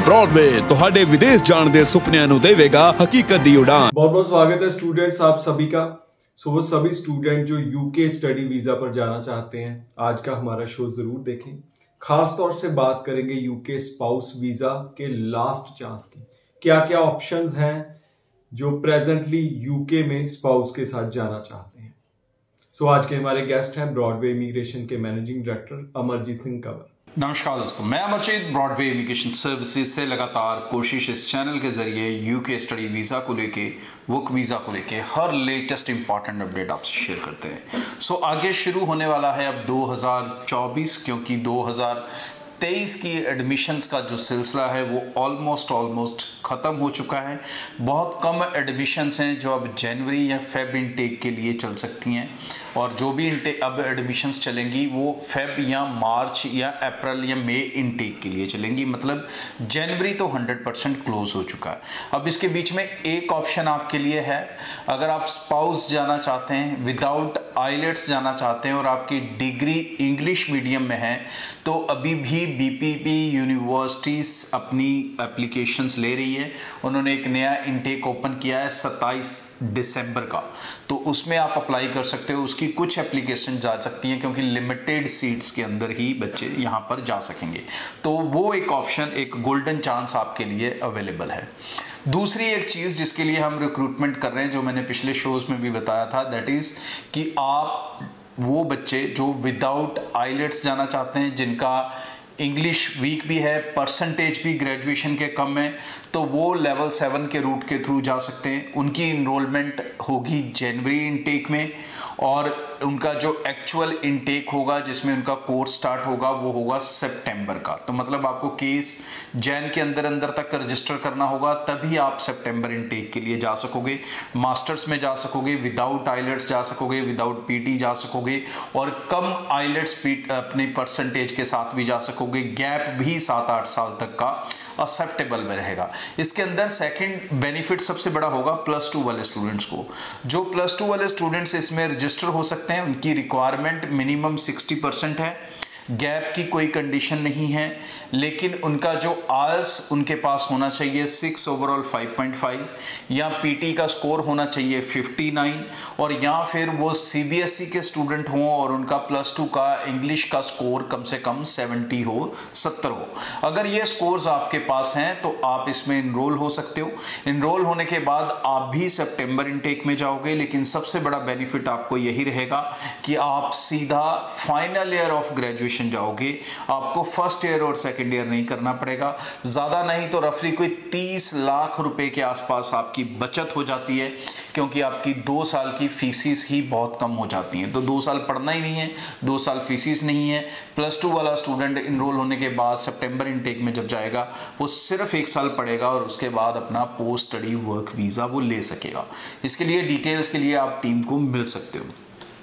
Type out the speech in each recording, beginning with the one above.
Broadway ਤੁਹਾਡੇ विदेश जाण दे सुपनिਆਂ ਨੂੰ देवेगा हकीकत दी उड़ान। बहुत बहुत स्वागत है स्टूडेंट्स आप सभी का। वो सभी स्टूडेंट जो यूके स्टडी वीजा पर जाना चाहते हैं, आज का हमारा शो जरूर देखें। खास तौर से बात करेंगे यूके स्पाउस वीजा के लास्ट चांस की, क्या क्या ऑप्शंस हैं जो प्रेजेंटली यूके में स्पाउस के साथ जाना चाहते हैं। आज के हमारे गेस्ट हैं ब्रॉडवे इमिग्रेशन के मैनेजिंग डायरेक्टर अमरजीत सिंह कंवर। नमस्कार दोस्तों, मैं अमरजीत ब्रॉडवे इमिग्रेशन सर्विसेज से लगातार कोशिश इस चैनल के जरिए यूके स्टडी वीज़ा को लेके, वर्क वीज़ा को लेके हर लेटेस्ट इंपॉर्टेंट अपडेट आपसे शेयर करते हैं। आगे शुरू होने वाला है अब 2024, क्योंकि 2023 की एडमिशन्स का जो सिलसिला है वो ऑलमोस्ट ख़त्म हो चुका है। बहुत कम एडमिशन्स हैं जो अब जनवरी या फेब इनटेक के लिए चल सकती हैं, और जो भी अब एडमिशन्स चलेंगी वो फेब या मार्च या अप्रैल या मई इनटेक के लिए चलेंगी। मतलब जनवरी तो 100% क्लोज हो चुका है। अब इसके बीच में एक ऑप्शन आपके लिए है, अगर आप स्पाउस जाना चाहते हैं, विदाउट आइलेट्स जाना चाहते हैं और आपकी डिग्री इंग्लिश मीडियम में है, तो अभी भी बीपीपी यूनिवर्सिटीज़ अपनी एप्लीकेशंस ले रही है। उन्होंने एक नया इनटेक ओपन किया है 27 दिसंबर का, तो उसमें आप अप्लाई कर सकते हो। उसकी कुछ एप्लीकेशन जा सकती हैं क्योंकि लिमिटेड सीट्स के अंदर ही बच्चे यहाँ पर जा सकेंगे, तो वो एक ऑप्शन, एक गोल्डन चांस आपके लिए अवेलेबल है। दूसरी एक चीज़ जिसके लिए हम रिक्रूटमेंट कर रहे हैं, जो मैंने पिछले शोज में भी बताया था, दैट इज़ कि आप वो बच्चे जो विदाउट आइलेट्स जाना चाहते हैं, जिनका इंग्लिश वीक भी है, परसेंटेज भी ग्रेजुएशन के कम है, तो वो लेवल 7 के रूट के थ्रू जा सकते हैं। उनकी इनरोलमेंट होगी जनवरी इनटेक में, और उनका जो एक्चुअल इनटेक होगा जिसमें उनका कोर्स स्टार्ट होगा वो होगा सितंबर का। तो मतलब आपको केस जैन के अंदर तक रजिस्टर करना होगा, तभी आप सितंबर इनटेक के लिए जा सकोगे। मास्टर्स में जा सकोगे, विदाउट आइलेट्स जा सकोगे, विदाउट पीटी जा सकोगे, और कम आइलेट्स अपने परसेंटेज के साथ भी जा सकोगे। गैप भी 7-8 साल तक का एक्सेप्टेबल में रहेगा। इसके अंदर सेकंड बेनिफिट सबसे बड़ा होगा +2 वाले स्टूडेंट्स को। जो +2 वाले स्टूडेंट्स इसमें रजिस्टर हो सकते हैं, उनकी रिक्वायरमेंट मिनिमम 60% है, गैप की कोई कंडीशन नहीं है, लेकिन उनका जो आल्स उनके पास होना चाहिए 6 ओवरऑल 5.5, या पीटी का स्कोर होना चाहिए 59, और या फिर वो सीबीएसई के स्टूडेंट हों और उनका +2 का इंग्लिश का स्कोर कम से कम 70 हो, 70 हो। अगर ये स्कोर्स आपके पास हैं तो आप इसमें इनरोल हो सकते हो। इनरोल होने के बाद आप भी सितंबर इनटेक में जाओगे, लेकिन सबसे बड़ा बेनिफिट आपको यही रहेगा कि आप सीधा फाइनल ईयर ऑफ ग्रेजुएशन जाओगे। आपको फर्स्ट ईयर और सेकंड ईयर नहीं करना पड़ेगा। ज्यादा नहीं तो रफली कोई 30 लाख रुपए के आसपास आपकी बचत हो जाती है, क्योंकि आपकी 2 साल की फीसिस ही बहुत कम हो जाती हैं। तो 2 साल पढ़ना ही नहीं है, 2 साल फीसिस नहीं है। +2 वाला स्टूडेंट इनरोल होने के बाद सितंबर इनटेक में जब जाएगा, वो सिर्फ 1 साल पढ़ेगा और उसके बाद अपना पोस्ट स्टडी वर्क वीजा वो ले सकेगा। इसके लिए डिटेल्स के लिए आप टीम को मिल सकते हो।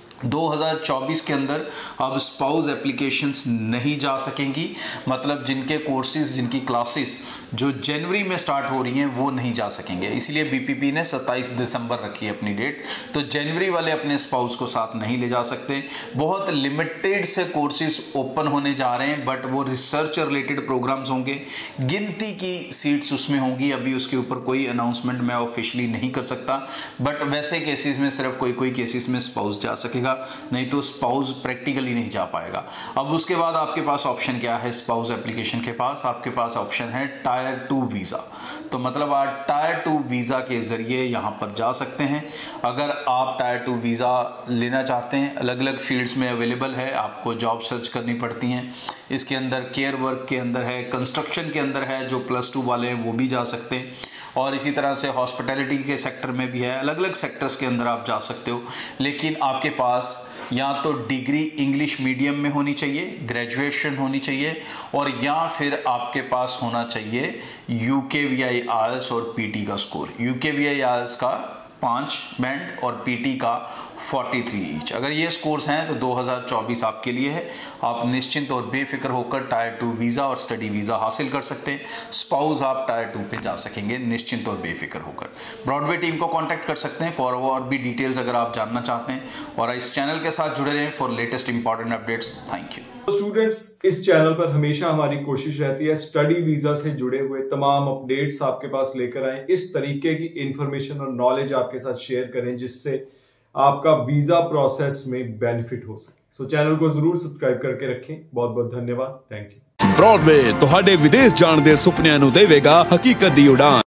2024 के अंदर अब स्पाउस एप्लीकेशंस नहीं जा सकेंगी, मतलब जिनके कोर्सेज, जिनकी क्लासेस जो जनवरी में स्टार्ट हो रही हैं वो नहीं जा सकेंगे। इसलिए बीपीपी ने 27 दिसंबर रखी है अपनी डेट, तो जनवरी वाले अपने स्पाउस को साथ नहीं ले जा सकते। बहुत लिमिटेड से कोर्सेज ओपन होने जा रहे हैं, बट वो रिसर्च रिलेटेड प्रोग्राम्स होंगे, गिनती की सीट्स उसमें होंगी। अभी उसके ऊपर कोई अनाउंसमेंट मैं ऑफिशियली नहीं कर सकता, बट वैसे केसेस में सिर्फ कोई केसेस में स्पाउस जा सकेगा, नहीं तो स्पाउस प्रैक्टिकली नहीं जा पाएगा। अब उसके बाद आपके पास ऑप्शन क्या है स्पाउस एप्लीकेशन के पास? आपके पास ऑप्शन है टायर 2 वीज़ा। तो मतलब आप टायर 2 वीज़ा के ज़रिए यहाँ पर जा सकते हैं। अगर आप टायर 2 वीज़ा लेना चाहते हैं, अलग अलग फील्ड्स में अवेलेबल है, आपको जॉब सर्च करनी पड़ती हैं। इसके अंदर केयर वर्क के अंदर है, कंस्ट्रक्शन के अंदर है, जो +2 वाले हैं वो भी जा सकते हैं, और इसी तरह से हॉस्पिटैलिटी के सेक्टर में भी है। अलग अलग सेक्टर्स के अंदर आप जा सकते हो, लेकिन आपके पास या तो डिग्री इंग्लिश मीडियम में होनी चाहिए, ग्रेजुएशन होनी चाहिए, और या फिर आपके पास होना चाहिए UKVI IELTS और पीटी का स्कोर। UKVI IELTS का 5 बैंड और पीटी का 43 ईच। अगर ये स्कोर्स हैं तो 2024 आपके लिए है। आप निश्चिंत और बेफिक्र होकर टायर 2 वीज़ा और स्टडी वीज़ा हासिल कर सकते हैं। स्पाउस आप टायर 2 पे जा सकेंगे निश्चिंत और बेफिक्र होकर। ब्रॉडवे टीम को कांटेक्ट कर सकते हैं फॉर और भी डिटेल्स अगर आप जानना चाहते हैं, और इस चैनल के साथ जुड़े रहें for latest important updates. Thank you. Students, इस चैनल पर हमेशा हमारी कोशिश रहती है स्टडी वीजा से जुड़े हुए तमाम अपडेट्स आपके पास लेकर आए, इस तरीके की इंफॉर्मेशन और नॉलेज आपके साथ शेयर करें जिससे आपका वीजा प्रोसेस में बेनिफिट हो सके। सो चैनल को जरूर सब्सक्राइब करके रखें। बहुत बहुत धन्यवाद। Thank you. ब्रॉडवे ਤੁਹਾਡੇ ਵਿਦੇਸ਼ ਜਾਣ ਦੇ ਸੁਪਨਿਆਂ ਨੂੰ ਦੇਵੇਗਾ ਹਕੀਕਤ ਦੀ ਉਡਾਨ।